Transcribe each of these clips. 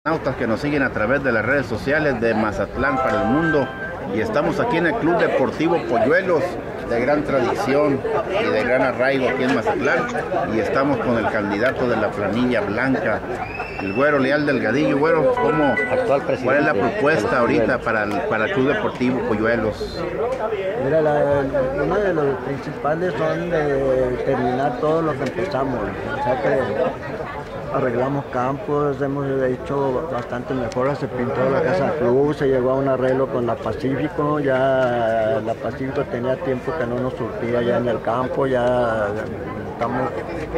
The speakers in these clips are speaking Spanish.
Nautas que nos siguen a través de las redes sociales de Mazatlán para el mundo, y estamos aquí en el Club Deportivo Polluelos, de gran tradición y de gran arraigo aquí en Mazatlán, y estamos con el candidato de la planilla blanca, el Güero Leal Delgadillo. Güero, ¿cuál es la propuesta ahorita para el Club Deportivo Polluelos? Mira, uno de los principales son de terminar todo lo que empezamos, o sea que arreglamos campos, hemos hecho bastante mejoras, se pintó la Casa Club, se llegó a un arreglo con la Pacífico, ya la Pacífico tenía tiempo que no nos surtía ya en el campo, ya estamos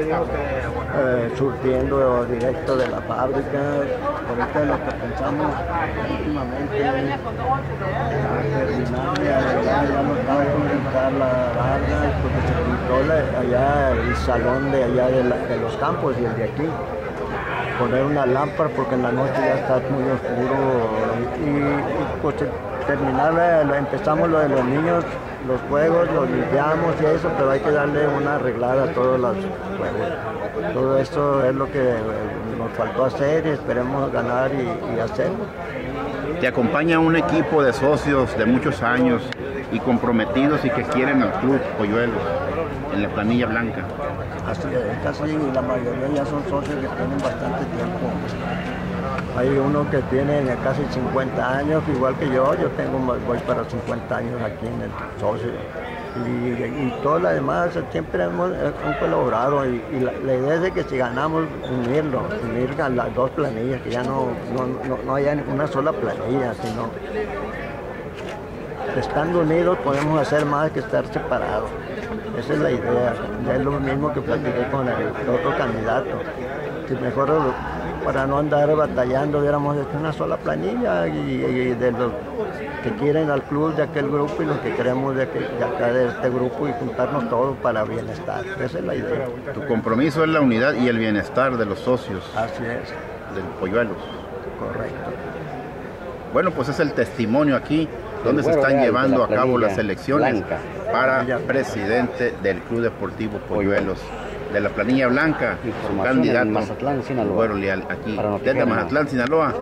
surtiendo directo de la fábrica. Ahorita lo que pensamos últimamente terminar de arreglar ya los campos, entrar la barra, porque se pintó allá el salón de allá de los campos y el de aquí. Poner una lámpara porque en la noche ya está muy oscuro y pues terminar, empezamos lo de los niños, los juegos, los limpiamos y eso, pero hay que darle una arreglada a todos los juegos. Todo esto es lo que nos faltó hacer y esperemos ganar y hacerlo. Te acompaña un equipo de socios de muchos años y comprometidos y que quieren al Club Polluelos en la planilla blanca. Así es, casi la mayoría ya son socios que tienen bastante tiempo. Hay uno que tiene casi 50 años, igual que yo voy para 50 años aquí en el socio. Y todo lo demás siempre hemos colaborado y la idea es de que si ganamos unir a las dos planillas, que ya no haya una sola planilla, sino estando unidos podemos hacer más que estar separados. Esa es la idea, es lo mismo que platiqué con el otro candidato, que mejor para no andar batallando hubiéramos hecho una sola planilla y de los que quieren al club de aquel grupo y los que queremos de acá de este grupo y juntarnos todos para bienestar. Esa es la idea. Tu compromiso es la unidad y el bienestar de los socios. Así es. Del Polluelos. Correcto. Bueno, pues es el testimonio aquí donde se están llevando a cabo las elecciones blanca para presidente del Club Deportivo Polluelos. De la planilla blanca, su candidato, Güero Leal, aquí desde Mazatlán, Sinaloa.